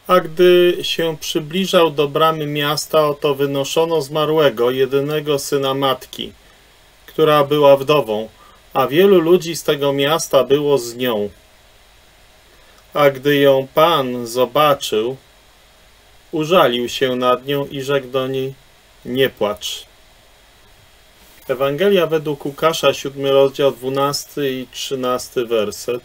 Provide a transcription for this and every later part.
A gdy się przybliżał do bramy miasta, oto wynoszono zmarłego, jedynego syna matki, która była wdową, a wielu ludzi z tego miasta było z nią. A gdy ją Pan zobaczył, użalił się nad nią i rzekł do niej: nie płacz. Ewangelia według Łukasza, 7 rozdział, 12 i 13 werset.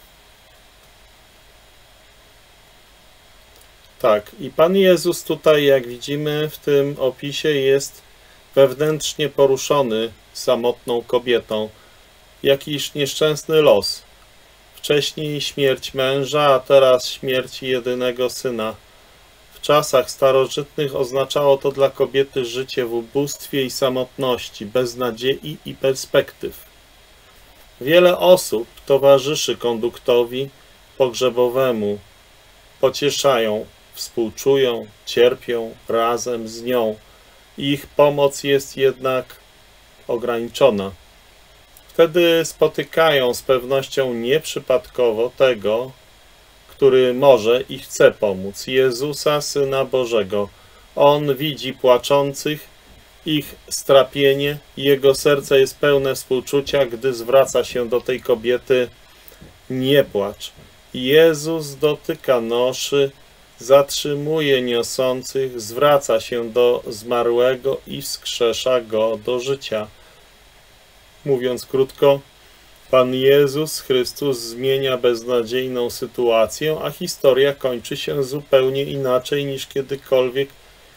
Tak, i Pan Jezus tutaj, jak widzimy w tym opisie, jest wewnętrznie poruszony samotną kobietą. Jakiś nieszczęsny los. Wcześniej śmierć męża, a teraz śmierć jedynego syna. W czasach starożytnych oznaczało to dla kobiety życie w ubóstwie i samotności, bez nadziei i perspektyw. Wiele osób towarzyszy konduktowi pogrzebowemu, pocieszają, współczują, cierpią razem z nią. Ich pomoc jest jednak ograniczona. Wtedy spotykają z pewnością nieprzypadkowo tego, który może i chce pomóc, Jezusa, Syna Bożego. On widzi płaczących, ich strapienie, jego serce jest pełne współczucia, gdy zwraca się do tej kobiety: nie płacz. Jezus dotyka noszy, zatrzymuje niosących, zwraca się do zmarłego i wskrzesza go do życia. Mówiąc krótko, Pan Jezus Chrystus zmienia beznadziejną sytuację, a historia kończy się zupełnie inaczej niż kiedykolwiek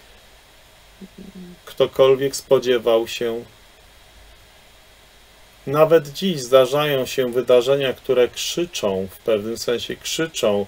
ktokolwiek spodziewał się. Nawet dziś zdarzają się wydarzenia, które krzyczą, w pewnym sensie krzyczą.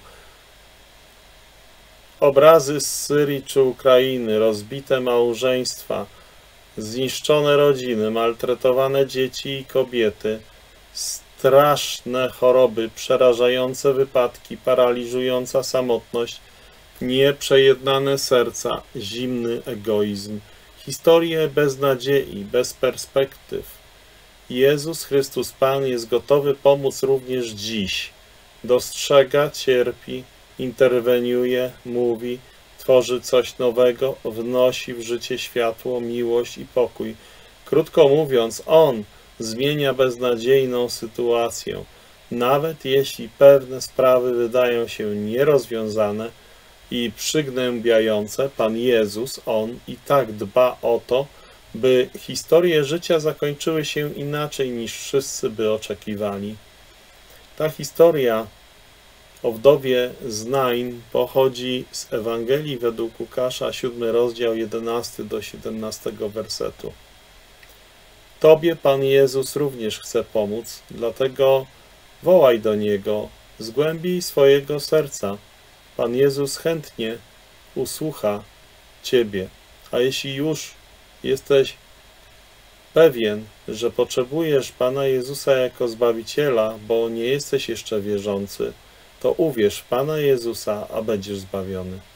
Obrazy z Syrii czy Ukrainy, rozbite małżeństwa, zniszczone rodziny, maltretowane dzieci i kobiety, straszne choroby, przerażające wypadki, paraliżująca samotność, nieprzejednane serca, zimny egoizm, historie bez nadziei, bez perspektyw. Jezus Chrystus Pan jest gotowy pomóc również dziś. Dostrzega, cierpi, interweniuje, mówi, tworzy coś nowego, wnosi w życie światło, miłość i pokój. Krótko mówiąc, On zmienia beznadziejną sytuację. Nawet jeśli pewne sprawy wydają się nierozwiązane i przygnębiające, Pan Jezus, On i tak dba o to, by historie życia zakończyły się inaczej niż wszyscy by oczekiwali. Ta historia o wdowie z Nain pochodzi z Ewangelii według Łukasza, 7 rozdział, 11 do 17 wersetu. Tobie Pan Jezus również chce pomóc, dlatego wołaj do Niego z głębi swojego serca. Pan Jezus chętnie usłucha Ciebie, a jeśli już jesteś pewien, że potrzebujesz Pana Jezusa jako Zbawiciela, bo nie jesteś jeszcze wierzący, to uwierz w Pana Jezusa, a będziesz zbawiony.